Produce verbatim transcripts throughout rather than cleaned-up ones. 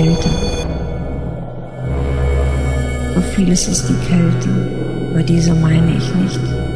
Kälte. So vieles ist die Kälte, aber diese meine ich nicht.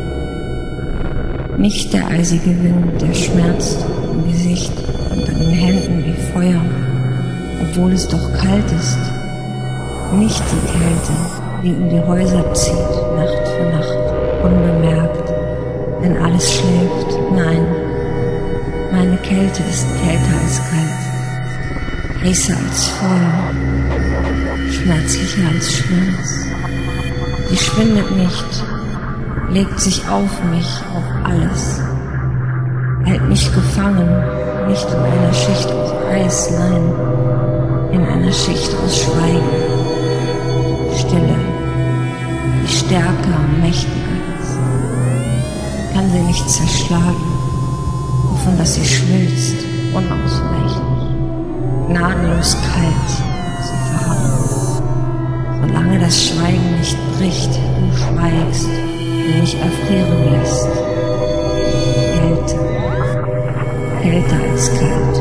Nicht der eisige Wind, der schmerzt im Gesicht und an den Händen wie Feuer, obwohl es doch kalt ist. Nicht die Kälte, die um die Häuser zieht, Nacht für Nacht, unbemerkt, wenn alles schläft. Nein, meine Kälte ist kälter als kalt, heißer als Feuer, schmerzlicher als Schmerz. Sie schwindet nicht, legt sich auf mich, auf alles, hält mich gefangen, nicht in einer Schicht aus Eis, nein, in einer Schicht aus Schweigen, Stille, die stärker und mächtiger ist. Kann sie nicht zerschlagen, wovon dass sie schmilzt, unausweichlich, gnadenlos kalt, sie verharrt. Solange das Schweigen nicht bricht, du schweigst und mich erfrieren lässt. Kälte, kälter als kalt.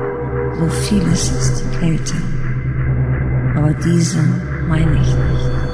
So vieles ist die Kälte, aber diese meine ich nicht.